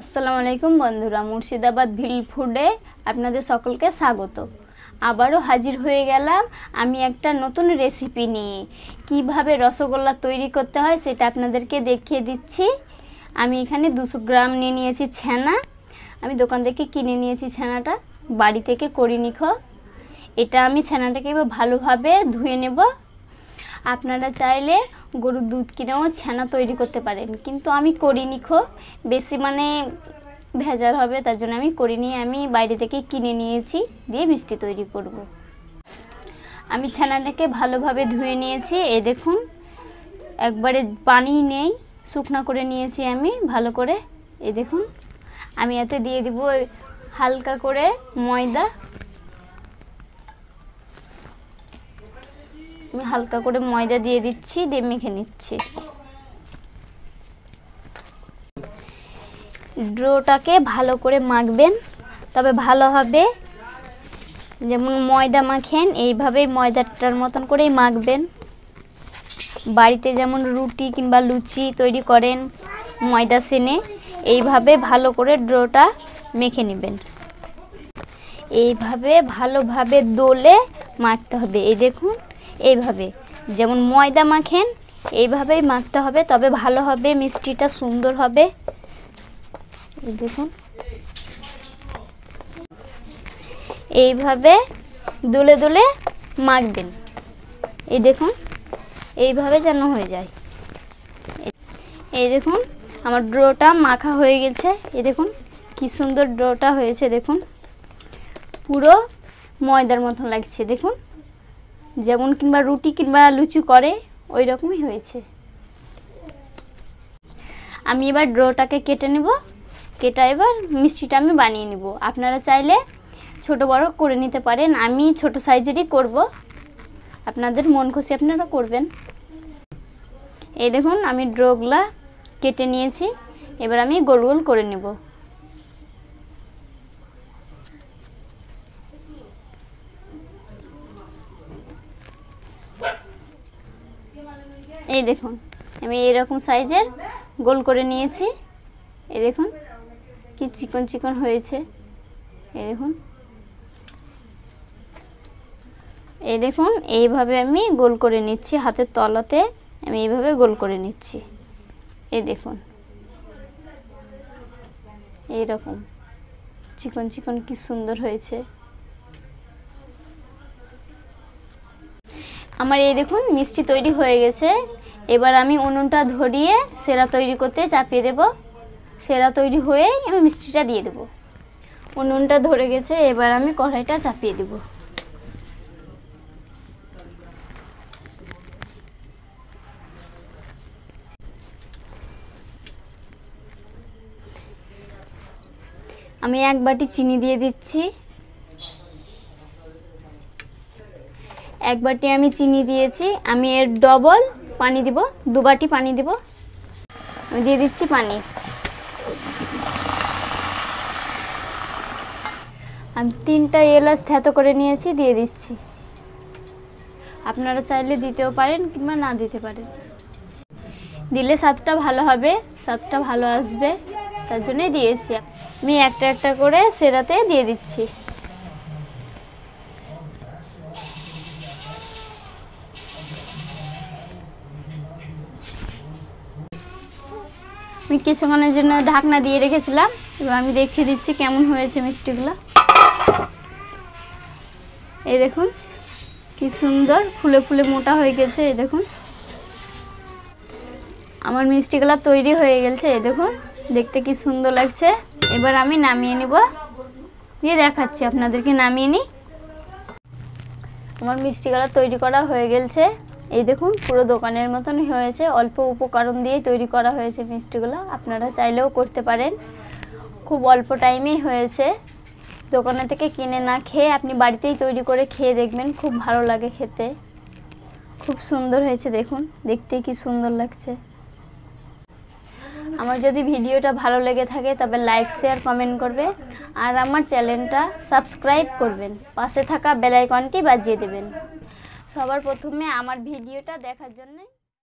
আসসালামু আলাইকুম বন্ধুরা, মুর্শিদাবাদ ভিল ফুডে আপনাদের সকলকে স্বাগত। আবারও হাজির হয়ে গেলাম আমি একটা নতুন রেসিপি নিয়ে। কিভাবে রসগোল্লা তৈরি করতে হয় সেটা আপনাদেরকে দেখিয়ে দিচ্ছি। আমি এখানে 200 গ্রাম নিয়ে নিয়েছি ছানা। আমি দোকান থেকে কিনে নিয়েছি ছানাটা, বাড়ি থেকে করিনি খো। এটা আমি ছানাটাকে এবার ভালোভাবে ধুয়ে নেব। আপনারা চাইলে গরুর দুধ কিনেও ছানা তৈরি করতে পারেন, কিন্তু আমি করিনি খো, বেশি ভেজাল হবে, তার জন্য আমি করিনি। আমি বাইরে থেকে কিনে নিয়েছি, দিয়ে মিষ্টি তৈরি করব। আমি ছানাটাকে ভালোভাবে ধুয়ে নিয়েছি। এই দেখুন, একবারে পানি নেই, শুকনা করে নিয়েছি আমি ভালো করে। এই দেখুন, আমি এতে দিয়ে দিব হালকা করে ময়দা। আমি হালকা করে ময়দা দিয়ে দিচ্ছি, দিয়ে মেখে নিচ্ছি। ডোটাকে ভালো করে মাখবেন, তবে ভালো হবে যেমন ময়দা মাখেন এইভাবেই ময়দাটার মতন করেই মাখবেন। বাড়িতে যেমন রুটি কিংবা লুচি তৈরি করেন ময়দা সেনে, এইভাবে ভালো করে ডোটা মেখে নেবেন। এইভাবে ভালোভাবে দোলে মাখতে হবে। এই দেখুন, এইভাবে যেমন ময়দা মাখেন এইভাবেই মাখতে হবে, তবে ভালো হবে, মিষ্টিটা সুন্দর হবে। এই দেখুন, এইভাবে দুলে দুলে মাখবেন। এই দেখুন, এইভাবে যেন হয়ে যায়। এই দেখুন, আমার ডোটা মাখা হয়ে গেছে। এই দেখুন কি সুন্দর ডোটা হয়েছে, দেখুন পুরো ময়দার মতন লাগছে। দেখুন, যেমন কিংবা রুটি কিংবা লুচি করে ওই রকমই হয়েছে। আমি এবার ডোটাকে কেটে নেব। কেটে এবার মিষ্টিটা আমি বানিয়ে নেব। আপনারা চাইলে ছোট বড় করে নিতে পারেন, আমি ছোট সাইজেরই করব, আপনাদের মন খুশি আপনারা করবেন। এই দেখুন, আমি ডোগুলা কেটে নিয়েছি, এবার আমি গোল গোল করে নেব। এই দেখুন, আমি এরকম সাইজের গোল করে নিয়েছি। এই দেখুন কি চিকন চিকন হয়েছে। এই দেখুন, এই দেখুন এইভাবে আমি গোল করে নিচ্ছি, হাতের তলাতে আমি এইভাবে গোল করে নিচ্ছি। এই দেখুন, এইরকম চিকন চিকন কি সুন্দর হয়েছে আমার। এই দেখুন মিষ্টি তৈরি হয়ে গেছে। এবার আমি উনুনটা ধরিয়ে সেরা তৈরি করতে চাপিয়ে দেব। সেরা তৈরি হয়েই আমি মিষ্টিটা দিয়ে দেব। উনুনটা ধরে গেছে, এবার আমি কড়াইটা চাপিয়ে দেব। আমি 1 বাটি চিনি দিয়ে দিচ্ছি। 1 বাটি আমি চিনি দিয়েছি, আমি এর ডবল পানি দিব, 2 বাটি পানি দিব। আমি দিয়ে দিচ্ছি পানি। আমি 3টা এলাচ থেতো করে নিয়েছি, দিয়ে দিচ্ছি। আপনারা চাইলে দিতেও পারেন কিংবা না দিতে পারেন, দিলে স্বাদটা ভালো হবে, স্বাদটা ভালো আসবে, তার জন্যই দিয়েছি। আমি একটা একটা করে সেরাতে দিয়ে দিচ্ছি। আমি কিছুক্ষণের জন্য ঢাকনা দিয়ে রেখেছিলাম, এবার আমি দেখিয়ে দিচ্ছি কেমন হয়েছে মিষ্টিগুলো। এই দেখুন কি সুন্দর ফুলে ফুলে মোটা হয়ে গেছে। এই দেখুন আমার মিষ্টিগুলো তৈরি হয়ে গেছে। এই দেখুন দেখতে কি সুন্দর লাগছে। এবার আমি নামিয়ে নিব, দিয়ে দেখাচ্ছি আপনাদেরকে নামিয়ে নিই। আমার মিষ্টিগুলো তৈরি করা হয়ে গেছে। এই দেখুন পুরো দোকানের মতন হয়েছে, অল্প উপকরণ দিয়ে তৈরি করা হয়েছে মিষ্টিগুলো। আপনারা চাইলেও করতে পারেন, খুব অল্প টাইমেই হয়েছে। দোকানে থেকে কিনে না খেয়ে আপনি বাড়িতেই তৈরি করে খেয়ে দেখবেন, খুব ভালো লাগে খেতে, খুব সুন্দর হয়েছে। দেখুন দেখতে কি সুন্দর লাগছে। আমার যদি ভিডিওটা ভালো লেগে থাকে তবে লাইক শেয়ার কমেন্ট করবে, আর আমার চ্যানেলটা সাবস্ক্রাইব করবেন, পাশে থাকা বেল আইকনটি বাজিয়ে দেবেন সবার প্রথমে আমার ভিডিওটা দেখার জন্য।